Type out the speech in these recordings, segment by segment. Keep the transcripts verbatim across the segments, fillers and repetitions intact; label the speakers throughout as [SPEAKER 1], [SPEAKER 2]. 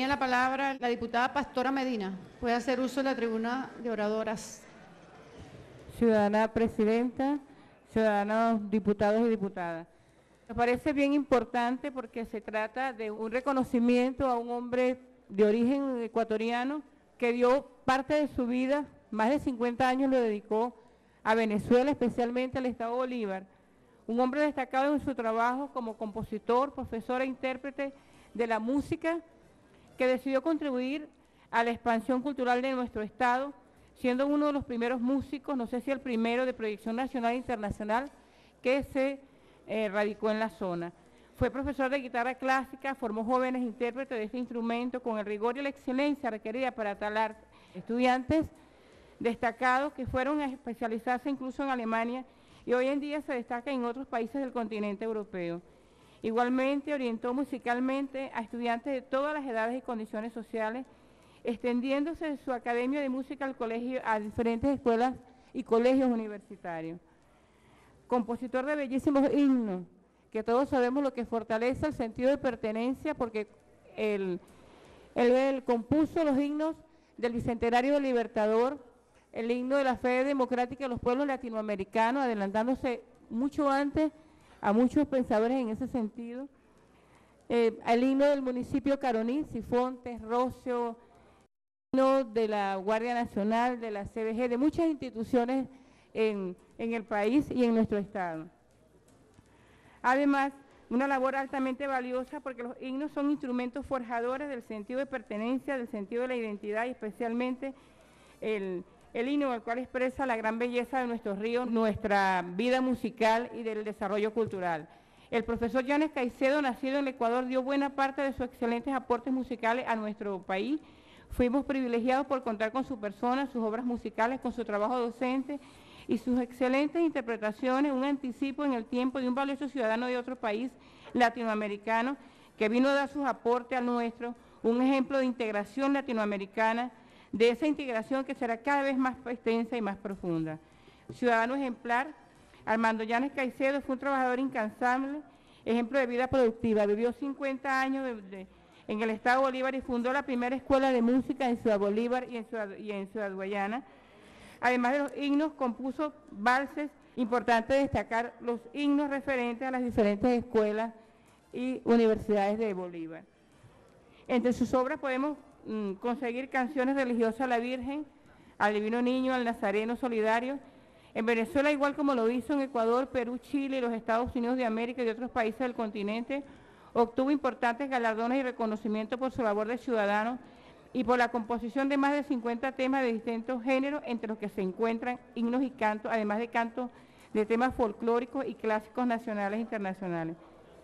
[SPEAKER 1] Tiene la palabra la diputada Pastora Medina. Puede hacer uso de la tribuna de oradoras.
[SPEAKER 2] Ciudadana presidenta, ciudadanos diputados y diputadas. Me parece bien importante porque se trata de un reconocimiento a un hombre de origen ecuatoriano que dio parte de su vida, más de cincuenta años lo dedicó a Venezuela, especialmente al Estado Bolívar. Un hombre destacado en su trabajo como compositor, profesor e intérprete de la música, que decidió contribuir a la expansión cultural de nuestro Estado, siendo uno de los primeros músicos, no sé si el primero, de proyección nacional e internacional, que se eh, radicó en la zona. Fue profesor de guitarra clásica, formó jóvenes intérpretes de este instrumento con el rigor y la excelencia requerida para tal arte. Estudiantes destacados que fueron a especializarse incluso en Alemania y hoy en día se destacan en otros países del continente europeo. Igualmente orientó musicalmente a estudiantes de todas las edades y condiciones sociales, extendiéndose de su academia de música al colegio, a diferentes escuelas y colegios universitarios. Compositor de bellísimos himnos, que todos sabemos lo que fortalece el sentido de pertenencia, porque él, él, él compuso los himnos del Bicentenario del Libertador, el himno de la fe democrática de los pueblos latinoamericanos, adelantándose mucho antes a muchos pensadores en ese sentido. Eh, el himno del municipio Caroní, Sifontes, Rocio, himno de la Guardia Nacional, de la C B G, de muchas instituciones en, en el país y en nuestro estado. Además, una labor altamente valiosa porque los himnos son instrumentos forjadores del sentido de pertenencia, del sentido de la identidad y especialmente el, el himno el cual expresa la gran belleza de nuestros ríos, nuestra vida musical y del desarrollo cultural. El profesor Yanes Caicedo, nacido en el Ecuador, dio buena parte de sus excelentes aportes musicales a nuestro país. Fuimos privilegiados por contar con su persona, sus obras musicales, con su trabajo docente y sus excelentes interpretaciones, un anticipo en el tiempo de un valioso ciudadano de otro país latinoamericano que vino a dar sus aportes al nuestro, un ejemplo de integración latinoamericana, de esa integración que será cada vez más extensa y más profunda. Ciudadano ejemplar, Armando Yanes Caicedo fue un trabajador incansable, ejemplo de vida productiva, vivió cincuenta años de, de, en el Estado Bolívar y fundó la primera escuela de música en Ciudad Bolívar y en Ciudad, y en Ciudad Guayana. Además de los himnos, compuso valses. Importante destacar los himnos referentes a las diferentes escuelas y universidades de Bolívar. Entre sus obras podemos mm, conseguir canciones religiosas a la Virgen, al Divino Niño, al Nazareno Solidario. En Venezuela, igual como lo hizo en Ecuador, Perú, Chile y los Estados Unidos de América y otros países del continente, obtuvo importantes galardones y reconocimientos por su labor de ciudadano y por la composición de más de cincuenta temas de distintos géneros, entre los que se encuentran himnos y cantos, además de cantos de temas folclóricos y clásicos nacionales e internacionales.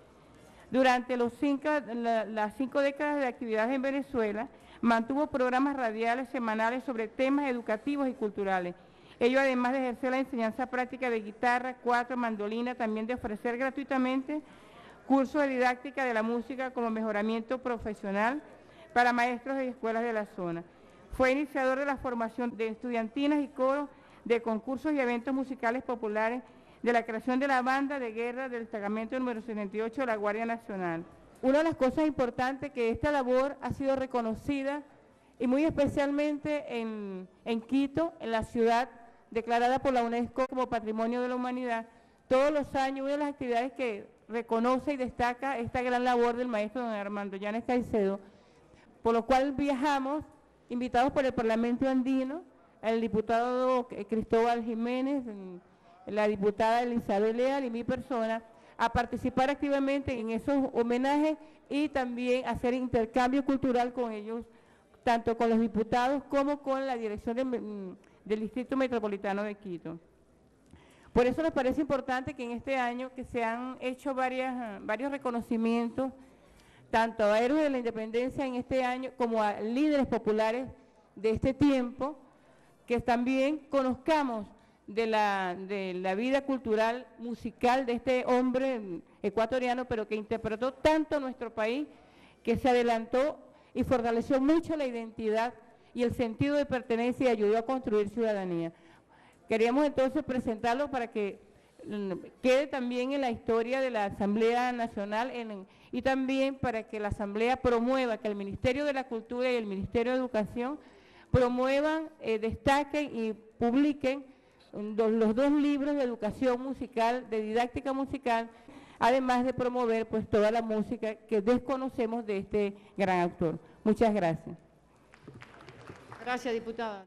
[SPEAKER 2] Durante los cinco, la, las cinco décadas de actividades en Venezuela, mantuvo programas radiales semanales sobre temas educativos y culturales. Ello además de ejercer la enseñanza práctica de guitarra, cuatro, mandolina, también de ofrecer gratuitamente cursos de didáctica de la música como mejoramiento profesional para maestros de escuelas de la zona. Fue iniciador de la formación de estudiantinas y coros, de concursos y eventos musicales populares, de la creación de la banda de guerra del destacamento número setenta y ocho de la Guardia Nacional. Una de las cosas importantes que esta labor ha sido reconocida y muy especialmente en, en Quito, en la ciudad declarada por la UNESCO como Patrimonio de la Humanidad, todos los años una de las actividades que reconoce y destaca esta gran labor del maestro don Armando Yanes Caicedo, por lo cual viajamos, invitados por el Parlamento Andino, el diputado Cristóbal Jiménez, la diputada Elizabeth Leal y mi persona, a participar activamente en esos homenajes y también hacer intercambio cultural con ellos, tanto con los diputados como con la dirección de, del Distrito Metropolitano de Quito. Por eso nos parece importante que en este año que se han hecho varias, varios reconocimientos, tanto a héroes de la independencia en este año como a líderes populares de este tiempo, que también conozcamos de la, de la vida cultural, musical de este hombre ecuatoriano, pero que interpretó tanto nuestro país, que se adelantó y fortaleció mucho la identidad y el sentido de pertenencia y ayudó a construir ciudadanía. Queríamos entonces presentarlo para que quede también en la historia de la Asamblea Nacional en, y también para que la Asamblea promueva, que el Ministerio de la Cultura y el Ministerio de Educación promuevan, eh, destaquen y publiquen los, los dos libros de educación musical, de didáctica musical, además de promover pues toda la música que desconocemos de este gran autor. Muchas gracias.
[SPEAKER 1] Gracias, diputada.